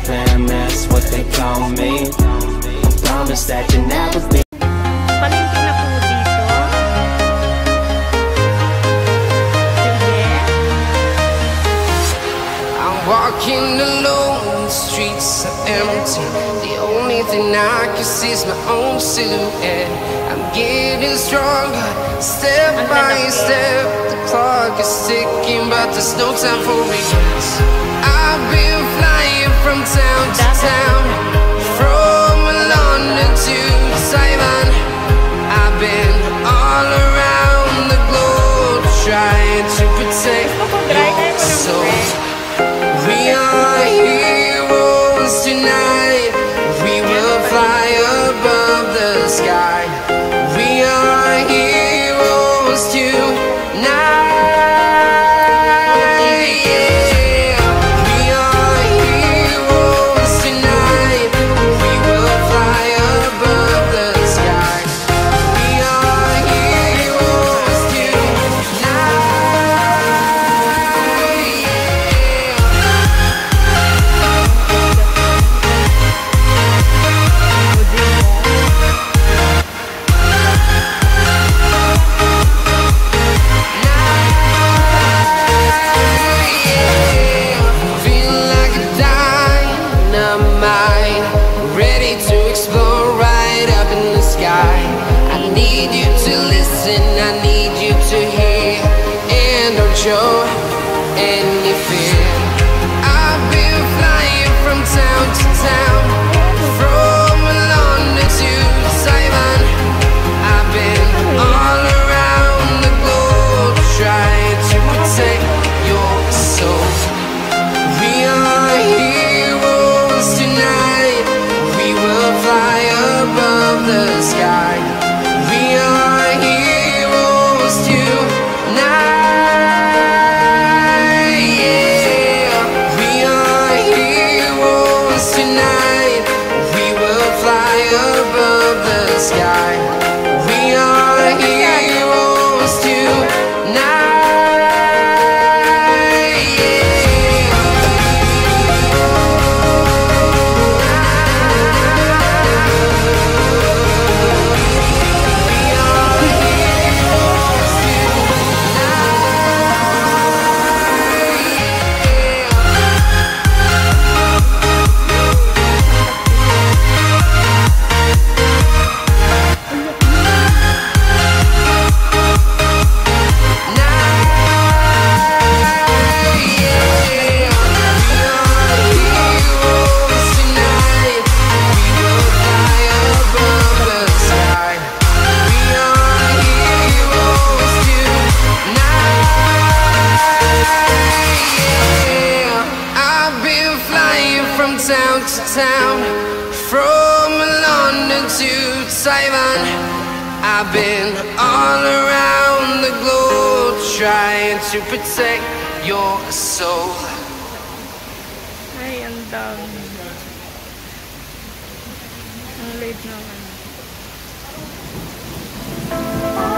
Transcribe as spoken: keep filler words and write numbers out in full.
fam, that's what they call me. Promise that you never be. Palengke na po dito. I'm walking alone, the streets are empty. The only thing I can see is my own silhouette. I'm getting stronger, step by step. The clock is ticking, but there's no time for regrets. I've been flying from town to town, from London to Taiwan. I've been all around the globe, trying to protect your soul. We are heroes tonight. We will fly above the sky. We are heroes tonight. Show any fear. I've been flying from town to town, from London to Taiwan. I've been all around the globe, trying to protect your soul. We are heroes tonight. We will fly above the sky. We are heroes tonight. Sky. We are heroes tonight. Town to town, from London to Taiwan. I've been all around the globe, trying to protect your soul. Ay, ang dami. Ang late naman.